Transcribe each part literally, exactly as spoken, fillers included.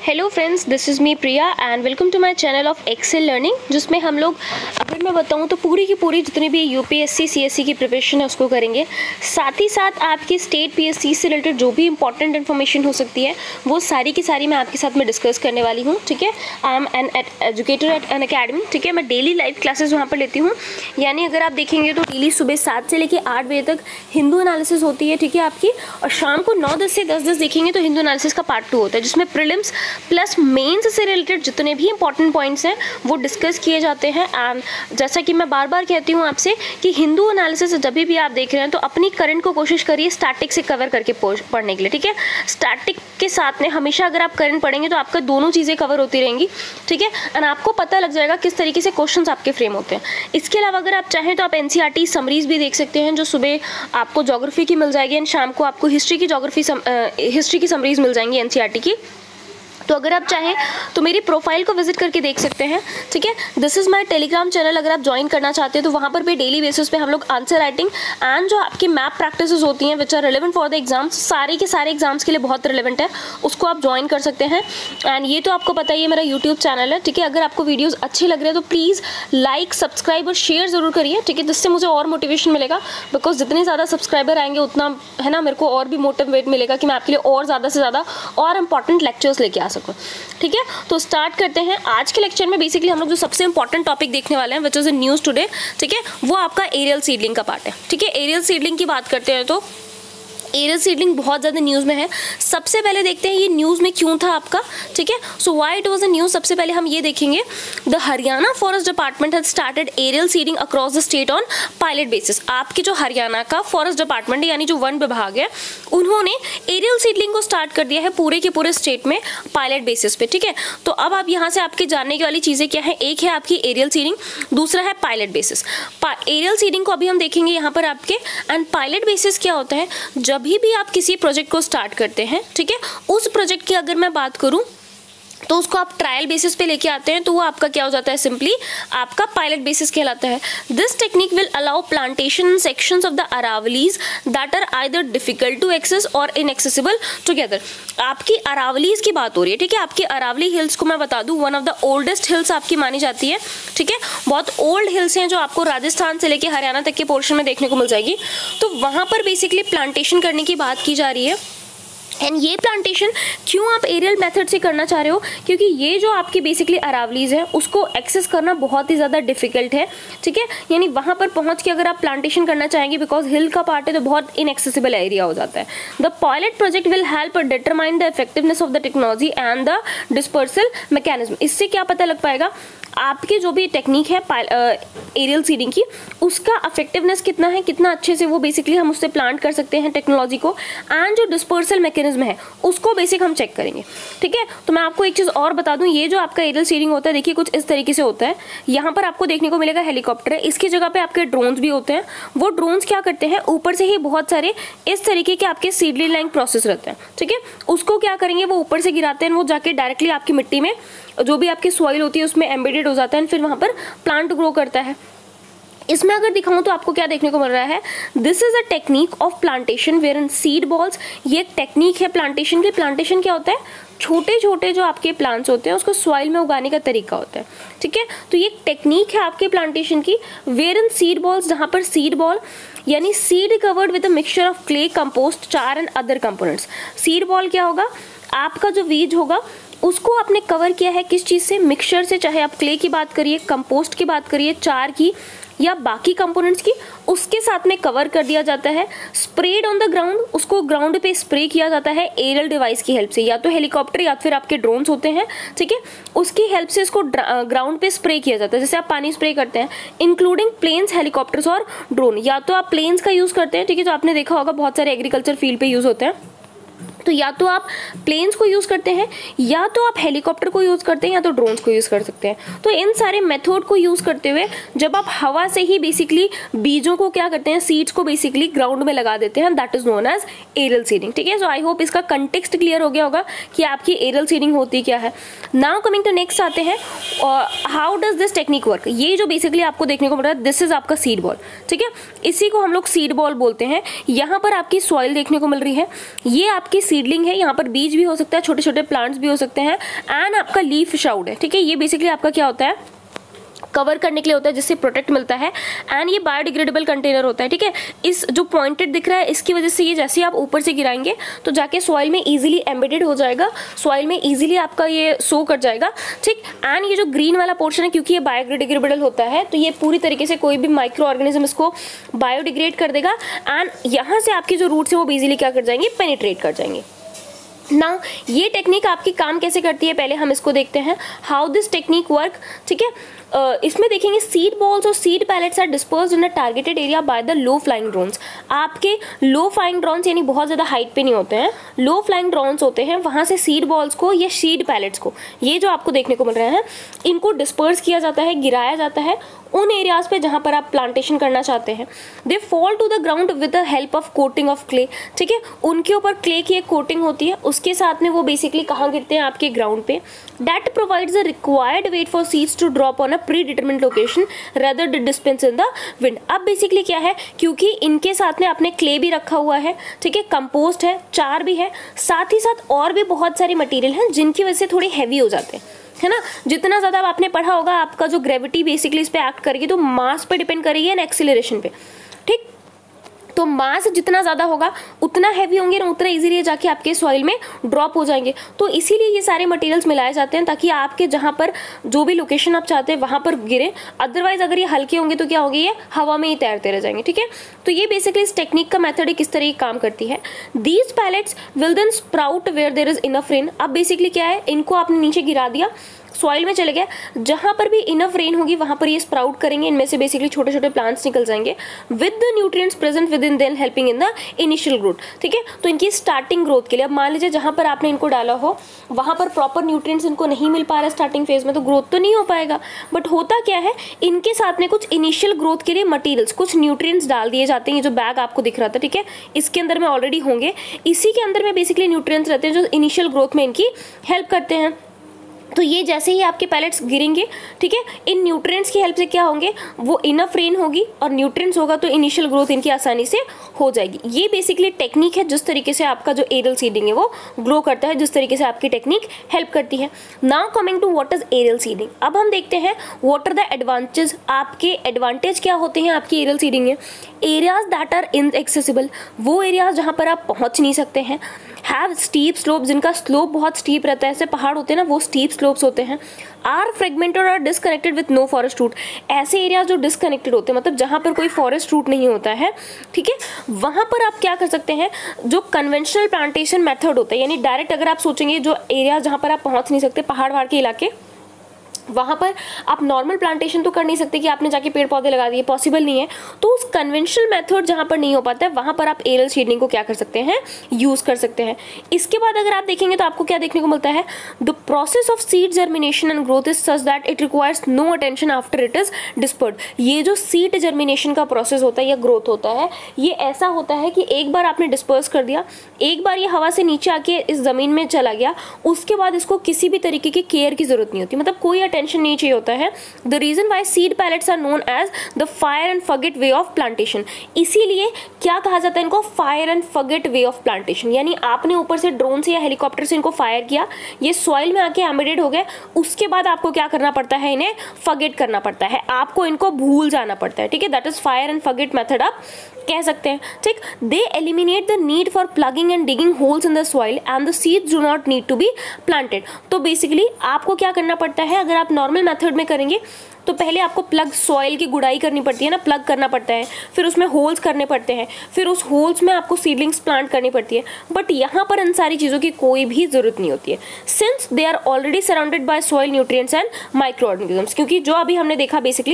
Hello friends, this is me Priya and welcome to my channel of Excel learning, जिसमें हम लोग अगर मैं बताऊं तो पूरी की पूरी जितनी भी यूपीएससी सीएससी की प्रिपरेशन है उसको करेंगे। साथ ही साथ आपकी स्टेट पीएससी से रिलेटेड जो भी इंपॉर्टेंट इन्फॉर्मेशन हो सकती है वो सारी की सारी मैं आपके साथ में डिस्कस करने वाली हूँ। ठीक है, I am an educator at an academy. ठीक है, मैं डेली लाइव क्लासेस वहाँ पर लेती हूँ, यानी अगर आप देखेंगे तो डेली सुबह सात से लेकर आठ बजे तक हिंदू एनालिसिस होती है। ठीक है आपकी, और शाम को नौ दस से दस दस देखेंगे तो हिंदू एनालिसिस का पार्ट टू होता है, जिसमें प्रीलिम्स प्लस मेंस से रिलेटेड जितने भी इंपॉर्टेंट पॉइंट्स हैं वो डिस्कस किए जाते हैं। एंड जैसा कि मैं बार बार कहती हूँ आपसे कि हिंदू एनालिसिस जब भी आप देख रहे हैं तो अपनी करंट को कोशिश करिए स्टैटिक से कवर करके पढ़ने के लिए। ठीक है, स्टैटिक के साथ में हमेशा अगर आप करंट पढ़ेंगे तो आपका दोनों चीज़ें कवर होती रहेंगी। ठीक है, एंड आपको पता लग जाएगा किस तरीके से क्वेश्चंस आपके फ्रेम होते हैं। इसके अलावा अगर आप चाहें तो आप एनसीईआरटी समरीज भी देख सकते हैं, जो सुबह आपको ज्योग्राफी की मिल जाएगी एंड शाम को आपको हिस्ट्री की ज्योग्राफी हिस्ट्री की समरीज मिल जाएंगी एनसीईआरटी की। तो अगर आप चाहें तो मेरी प्रोफाइल को विजिट करके देख सकते हैं। ठीक है, this is my Telegram channel. अगर आप ज्वाइन करना चाहते हैं तो वहाँ पर भी डेली बेसिस पे हम लोग आंसर राइटिंग एंड जो आपकी मैप प्रैक्टिसेस होती हैं which are relevant for the exams, सारे के सारे एग्जाम्स के लिए बहुत रिलेवेंट है, उसको आप ज्वाइन कर सकते हैं। एंड ये तो आपको पता ही है मेरा यूट्यूब चैनल है। ठीक है, अगर आपको वीडियोज़ अच्छे लग रहे हैं तो प्लीज़ लाइक सब्सक्राइब और शेयर ज़रूर करिए। ठीक है, जिससे मुझे और मोटिवेशन मिलेगा, बिकॉज जितने ज़्यादा सब्सक्राइबर आएंगे उतना है ना मेरे को और भी मोटिवेट मिलेगा कि मैं आपके लिए और ज़्यादा से ज़्यादा और इंपॉर्टेंट लेक्चर्स लेके आ सकूँ। ठीक है, तो स्टार्ट करते हैं। आज के लेक्चर में बेसिकली हम लोग जो सबसे इंपॉर्टेंट टॉपिक देखने वाले हैं which is in news today. ठीक है, वो आपका एरियल सीडलिंग का पार्ट है। ठीक है, एरियल सीडलिंग की बात करते हैं तो एरियल सीडलिंग बहुत ज़्यादा न्यूज़ में है। सबसे पहले देखते हैं ये न्यूज़ में क्यों था आपका। ठीक है, so why it was a news, सबसे पहले हम ये देखेंगे। The Haryana forest department has started aerial seeding across the state on pilot basis. आपके जो हरियाणा का फॉरेस्ट डिपार्टमेंट यानी जो वन विभाग है उन्होंने एरियल सीडलिंग को स्टार्ट कर दिया है पूरे के पूरे स्टेट में पायलट बेसिस पे। ठीक है, तो अब आप यहाँ से आपके जानने की वाली चीज़ें क्या है, एक है आपकी एरियल सीडिंग, दूसरा है पायलट बेसिस। एरियल सीडिंग को अभी हम देखेंगे यहाँ पर आपके, एंड पायलट बेसिस क्या होता है, जब अभी भी आप किसी प्रोजेक्ट को स्टार्ट करते हैं। ठीक है, उस प्रोजेक्ट की अगर मैं बात करूं तो उसको आप ट्रायल बेसिस पे लेके आते हैं तो वो आपका क्या हो जाता है, सिंपली आपका पायलट बेसिस कहलाता है। This technique will allow plantation sections of the Aravallis that are either difficult to access और इनएक्सेसिबल टुगेदर। आपकी अरावलीज की बात हो रही है। ठीक है, आपकी अरावली हिल्स को मैं बता दूं one of the oldest hills आपकी मानी जाती है। ठीक है, बहुत ओल्ड हिल्स हैं जो आपको राजस्थान से लेके हरियाणा तक के पोर्शन में देखने को मिल जाएगी। तो वहाँ पर बेसिकली प्लांटेशन करने की बात की जा रही है। एंड ये प्लांटेशन क्यों आप एरियल मेथड से करना चाह रहे हो, क्योंकि ये जो आपकी बेसिकली अरावलीज है उसको एक्सेस करना बहुत ही ज़्यादा डिफिकल्ट है। ठीक है, यानी वहाँ पर पहुँच के अगर आप प्लांटेशन करना चाहेंगे, बिकॉज हिल का पार्ट है तो बहुत इनएक्सेसिबल एरिया हो जाता है। The pilot project will help determine the effectiveness of the technology and the dispersal mechanism. इससे क्या पता लग पाएगा आपकी जो भी टेक्निक है एरियल सीडिंग की, उसका इफेक्टिवनेस कितना है, कितना अच्छे से वो बेसिकली हम उससे प्लांट कर सकते हैं टेक्नोलॉजी को, एंड जो डिस्पर्सल मैकेनिज्म है उसको बेसिक हम चेक करेंगे। ठीक है, तो मैं आपको एक चीज़ और बता दूं, ये जो आपका एरियल सीडिंग होता है देखिए कुछ इस तरीके से होता है। यहाँ पर आपको देखने को मिलेगा हेलीकॉप्टर है, इसकी जगह पे आपके ड्रोन्स भी होते हैं। वो ड्रोन्स क्या करते हैं, ऊपर से ही बहुत सारे इस तरीके के आपके सीडलिंग लाइन प्रोसेस रहते हैं। ठीक है, उसको क्या करेंगे, वो ऊपर से गिराते हैं, वो जाके डायरेक्टली आपकी मिट्टी में जो भी आपकी सॉइल होती है उसमें एम्बेडेड हो जाता है, फिर वहाँ पर प्लांट ग्रो करता है। इसमें अगर दिखाऊं तो आपको क्या देखने को मिल रहा है, this is a technique of plantation where in seed balls. ये एक टेक्निक है प्लांटेशन की। प्लांटेशन क्या होता है, छोटे छोटे जो आपके प्लांट्स होते हैं उसको सॉइल में उगाने का तरीका होता है। ठीक है, तो ये टेक्निक है आपके प्लांटेशन की, वेयर इन सीड बॉल्स, जहाँ पर सीड बॉल यानी seed covered with a mixture of clay, compost, char and other components. Seed ball क्या होगा, आपका जो बीज होगा उसको आपने कवर किया है किस चीज़ से, मिक्सचर से, चाहे आप क्ले की बात करिए, कंपोस्ट की बात करिए, चार की या बाकी कंपोनेंट्स की, उसके साथ में कवर कर दिया जाता है। स्प्रेड ऑन द ग्राउंड, उसको ग्राउंड पे स्प्रे किया जाता है एरियल डिवाइस की हेल्प से, या तो हेलीकॉप्टर या फिर आपके ड्रोन्स होते हैं। ठीक है, उसकी हेल्प से इसको ग्राउंड पे स्प्रे किया जाता है, जैसे आप पानी स्प्रे करते हैं, इंक्लूडिंग प्लेन्स, हेलीकॉप्टर्स और ड्रोन। या तो आप प्लेन्स का यूज़ करते हैं, ठीक है, जो आपने देखा होगा बहुत सारे एग्रीकल्चर फील्ड पे यूज़ होते हैं, तो या तो आप प्लेन्स को यूज़ करते हैं, या तो आप हेलीकॉप्टर को यूज़ करते हैं, या तो ड्रोन्स को यूज़ कर सकते हैं। तो इन सारे मेथड को यूज़ करते हुए जब आप हवा से ही बेसिकली बीजों को क्या करते हैं, सीड्स को बेसिकली ग्राउंड में लगा देते हैं, that is known as aerial seeding. ठीक है, सो आई होप इसका कंटेक्स्ट क्लियर हो गया होगा कि आपकी एरियल सीडिंग होती क्या है। नाउ कमिंग टू नेक्स्ट आते हैं, how does this technique work. ये जो बेसिकली आपको देखने को मिल रहा है, दिस इज आपका सीड बॉल। ठीक है, इसी को हम लोग सीड बॉल बोलते हैं। यहाँ पर आपकी सॉइल देखने को मिल रही है, ये आपकी सीडलिंग है, यहाँ पर बीज भी हो सकता है, छोटे छोटे प्लांट्स भी हो सकते हैं, एंड आपका लीफ शाउड है, ठीक है। ये बेसिकली आपका क्या होता है, कवर करने के लिए होता है, जिससे प्रोटेक्ट मिलता है, एंड ये बायोडिग्रेडेबल कंटेनर होता है, ठीक है। इस जो पॉइंटेड दिख रहा है इसकी वजह से ये जैसे ही आप ऊपर से गिराएंगे तो जाके सॉइल में इजीली एम्बेडेड हो जाएगा, सॉइल में इजीली आपका ये सो कर जाएगा, ठीक। एंड ये जो ग्रीन वाला पोर्शन है, क्योंकि ये बायोडिग्रेडेबल होता है तो ये पूरी तरीके से कोई भी माइक्रो ऑर्गेनिज्म इसको बायोडिग्रेड कर देगा, एंड यहाँ से आपकी जो रूट्स है वो इजीली क्या कर जाएंगे, पेनिट्रेट कर जाएंगे। ना ये टेक्निक आपकी काम कैसे करती है, पहले हम इसको देखते हैं, हाउ दिस टेक्निक वर्क, ठीक है। Uh, इसमें देखेंगे सीड बॉल्स और seed pellets are dispersed in a targeted area by the low flying drones. आपके लो फ्लाइंग ड्रोन्स यानी बहुत ज़्यादा हाइट पे नहीं होते हैं, लो फ्लाइंग ड्रोन्स होते हैं, वहाँ से सीड बॉल्स को या सीड पैलेट्स को, ये जो आपको देखने को मिल रहे हैं, इनको डिस्पर्स किया जाता है, गिराया जाता है उन एरियाज पे जहाँ पर आप प्लांटेशन करना चाहते हैं। They fall to the ground with the help of coating of clay, ठीक है। उनके ऊपर क्ले की एक कोटिंग होती है, उसके साथ में वो बेसिकली कहाँ गिरते हैं, आपके ग्राउंड पे। That provides the required weight for seeds to drop on a pre determined location rather the dispense in the wind. अब बेसिकली क्या है, क्योंकि इनके साथ में आपने क्ले भी रखा हुआ है, ठीक है, कंपोस्ट है, चार भी है, साथ ही साथ और भी बहुत सारे मटेरियल हैं जिनकी वजह से थोड़े हैवी हो जाते हैं, है ना। जितना ज़्यादा आपने पढ़ा होगा, आपका जो ग्रेविटी बेसिकली इस पे एक्ट करेगी तो मास पे डिपेंड करेगी एंड एक्सीलरेशन पे, ठीक। तो मास जितना ज़्यादा होगा उतना हैवी होंगे ना, उतना इजीली जाके आपके सॉइल में ड्रॉप हो जाएंगे। तो इसीलिए ये सारे मटेरियल्स मिलाए जाते हैं ताकि आपके जहाँ पर जो भी लोकेशन आप चाहते हैं वहाँ पर गिरे। अदरवाइज अगर ये हल्के होंगे तो क्या होंगे, ये हवा में ही तैरते रह जाएंगे, ठीक है। तो ये बेसिकली इस टेक्निक का मेथड है, किस तरह काम करती है। These pellets will then sprout where there is enough rain. अब बेसिकली क्या है, इनको आपने नीचे गिरा दिया, सॉइल में चले गए, जहाँ पर भी इनफ रेन होगी वहाँ पर ये स्प्राउट करेंगे, इनमें से बेसिकली छोटे छोटे प्लांट्स निकल जाएंगे with the nutrients present within then helping in the initial growth, ठीक है। तो इनकी स्टार्टिंग ग्रोथ के लिए, अब मान लीजिए जहाँ पर आपने इनको डाला हो वहाँ पर प्रॉपर न्यूट्रिएंट्स इनको नहीं मिल पा रहा स्टार्टिंग फेज में, तो ग्रोथ तो नहीं हो पाएगा। बट होता क्या है, इनके साथ में कुछ इनिशियल ग्रोथ के लिए मटीरियल्स, कुछ न्यूट्रिएंट्स डाल दिए जाते हैं। ये जो बैग आपको दिख रहा था, ठीक है, इसके अंदर में ऑलरेडी होंगे, इसी के अंदर में बेसिकली न्यूट्रिएंट्स रहते हैं जो इनिशियल ग्रोथ में इनकी हेल्प करते हैं। तो ये जैसे ही आपके पैलेट्स गिरेंगे, ठीक है, इन न्यूट्रिएंट्स की हेल्प से क्या होंगे, वो इनफ रेन होगी और न्यूट्रिएंट्स होगा तो इनिशियल ग्रोथ इनकी आसानी से हो जाएगी। ये बेसिकली टेक्निक है जिस तरीके से आपका जो एरियल सीडिंग है वो ग्रो करता है, जिस तरीके से आपकी टेक्निक हेल्प करती है। Now coming to what is aerial seeding. अब हम देखते हैं व्हाट आर द एडवांटेज, आपके एडवांटेज क्या होते हैं आपकी एरियल सीडिंग में। एरियाज दैट आर इनएक्सेसिबल, वो एरियाज जहाँ पर आप पहुँच नहीं सकते हैं। हैव स्टीप स्लोप, जिनका स्लोप बहुत स्टीप रहता है, ऐसे पहाड़ होते हैं ना, वो स्टीप स्लोप्स होते हैं। आर फ्रेगमेंटेड और disconnected with no forest route, ऐसे एरिया जो डिसकनेक्टेड होते हैं, मतलब जहाँ पर कोई फॉरेस्ट रूट नहीं होता है, ठीक है, वहाँ पर आप क्या कर सकते हैं, जो कन्वेंशनल प्लांटेशन मेथड होता है, यानी डायरेक्ट अगर आप सोचेंगे जो एरिया जहाँ पर आप पहुँच नहीं सकते, पहाड़ वहाड़ के इलाके, वहाँ पर आप नॉर्मल प्लांटेशन तो कर नहीं सकते कि आपने जाके पेड़ पौधे लगा दिए, पॉसिबल नहीं है। तो उस कन्वेंशनल मेथड जहाँ पर नहीं हो पाता है वहाँ पर आप एरियल सीडलिंग को क्या कर सकते हैं, यूज़ कर सकते हैं। इसके बाद अगर आप देखेंगे तो आपको क्या देखने को मिलता है, the process of seed germination and growth is such that it requires no attention after it is dispersed. ये जो सीड जर्मिनेशन का प्रोसेस होता है या ग्रोथ होता है, ये ऐसा होता है कि एक बार आपने डिस्पर्स कर दिया, एक बार ये हवा से नीचे आके इस ज़मीन में चला गया, उसके बाद इसको किसी भी तरीके की केयर की जरूरत नहीं होती, मतलब कोई टेंशन नहीं चाहिए होता है। The reason why seed pellets are known as the fire and forget way of plantation, इसीलिए क्या कहा जाता है इनको, fire and forget way of plantation. यानी आपने ऊपर से ड्रोन से या हेलीकॉप्टर से इनको फायर किया, ये सॉइल में आके एम्बेडेड हो गए, उसके बाद आपको क्या करना पड़ता है, इन्हें फॉरगेट करना पड़ता है, आपको इनको भूल जाना पड़ता है, ठीक है। That is fire and forget method आप कह सकते हैं, ठीक। They eliminate the need for plugging and digging holes in the soil and the seeds do not need to be planted. तो बेसिकली आपको क्या करना पड़ता है, अगर आप नॉर्मल मेथड में करेंगे तो पहले आपको प्लग, सॉइल की गुड़ाई करनी पड़ती है ना, प्लग करना पड़ता है, फिर उसमें होल्स करने पड़ते हैं, फिर उस होल्स में आपको सीडलिंग्स प्लांट करनी पड़ती है। बट यहाँ पर इन सारी चीज़ों की कोई भी जरूरत नहीं होती है, since they are already surrounded by soil nutrients and micro organisms. क्योंकि जो अभी हमने देखा basically,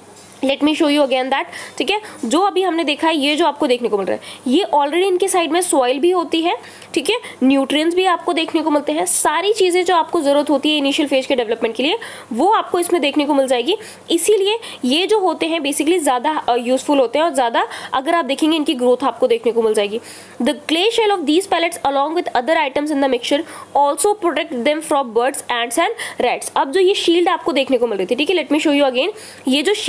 let me show you again that, ठीक है, जो अभी हमने देखा है, ये जो आपको देखने को मिल रहा है, ये ऑलरेडी इनके साइड में सॉइल भी होती है, ठीक है, न्यूट्रिएंट्स भी आपको देखने को मिलते हैं, सारी चीज़ें जो आपको ज़रूरत होती है इनिशियल फेज के डेवलपमेंट के लिए वो आपको इसमें देखने को मिल जाएगी। इसीलिए ये जो होते हैं बेसिकली ज़्यादा यूजफुल होते हैं और ज़्यादा, अगर आप देखेंगे, इनकी ग्रोथ आपको देखने को मिल जाएगी। The clay shell of these pellets along with other items in the mixture also protect them from birds, ants and rats. अब जो ये शील्ड आपको देखने को मिल रही थी, ठीक है, let me show you again, ये जो शील्ड आपने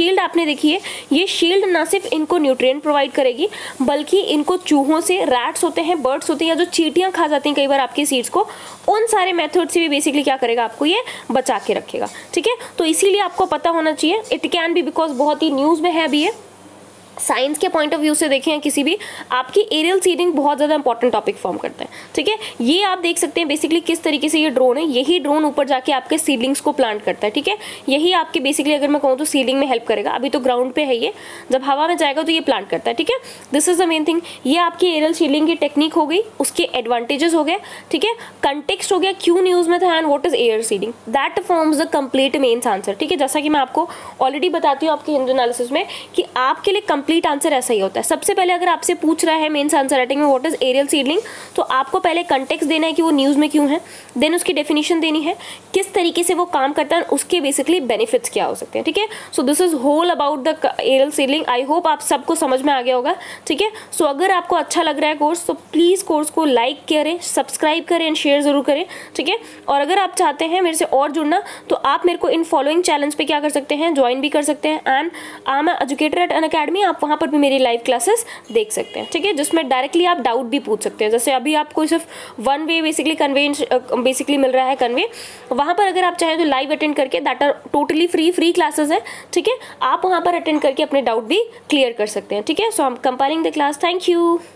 में देखिए ये शील्ड ना सिर्फ इनको न्यूट्रिएंट प्रोवाइड करेगी बल्कि इनको चूहों से, रैट्स होते हैं, बर्ड्स होते हैं या जो चींटियां खा जाती हैं कई बार आपकी सीड्स को, उन सारे मेथड से भी बेसिकली क्या करेगा, आपको ये बचा के रखेगा। ठीक है, तो इसीलिए आपको पता होना चाहिए। इट कैन बी बिकॉज बहुत ही न्यूज़ में है अभी ये, साइंस के पॉइंट ऑफ व्यू से देखें किसी भी, आपकी एरियल सीडिंग बहुत ज़्यादा इंपॉर्टेंट टॉपिक फॉर्म करता है। ठीक है, ये आप देख सकते हैं बेसिकली किस तरीके से ये ड्रोन है, यही ड्रोन ऊपर जाके आपके सीडलिंग्स को प्लांट करता है। ठीक है, यही आपके बेसिकली अगर मैं कहूँ तो सीडिंग में हेल्प करेगा। अभी तो ग्राउंड पे है ये, जब हवा में जाएगा तो ये प्लांट करता है। ठीक है, this is the main thing. ये आपकी एरियल सीडलिंग की टेक्निक हो गई, उसके एडवांटेजेस हो गए। ठीक है, कंटेक्स्ट हो गया, क्यों न्यूज़ में था and what is air seeding, that forms the complete mains answer. ठीक है, जैसा कि मैं आपको ऑलरेडी बताती हूँ आपके हिंदू एनालिसिस में कि आपके लिए कंप्लीट आंसर ऐसा ही होता है। सबसे पहले अगर आपसे पूछ रहा है मेंस आंसर राइटिंग में व्हाट इज एरियल सीडलिंग, तो आपको पहले कंटेक्स्ट देना है कि वो न्यूज़ में क्यों है, देन उसकी डेफिनेशन देनी है, किस तरीके से वो काम करता है, उसके बेसिकली बेनिफिट्स क्या हो सकते हैं। ठीक है, so this is whole about the aerial seedling. I hope आप सबको समझ में आ गया होगा। ठीक है, सो अगर आपको अच्छा लग रहा है कोर्स तो प्लीज़ कोर्स को लाइक करें, सब्सक्राइब करें एंड शेयर जरूर करें। ठीक है, और अगर आप चाहते हैं मेरे से और जुड़ना तो आप मेरे को इन फॉलोइंग चैनल्स पे क्या कर सकते हैं, ज्वाइन भी कर सकते हैं। And I am educator at Unacademy, आप वहाँ पर भी मेरी लाइव क्लासेस देख सकते हैं। ठीक है, जिसमें डायरेक्टली आप डाउट भी पूछ सकते हैं। जैसे अभी आपको सिर्फ one way basically conveys basically मिल रहा है कन्वे, वहाँ पर अगर आप चाहें तो लाइव अटेंड करके, that are totally free free classes है। ठीक है, आप वहाँ पर अटेंड करके अपने डाउट भी क्लियर कर सकते हैं। ठीक है, so I am compiling the class. Thank you.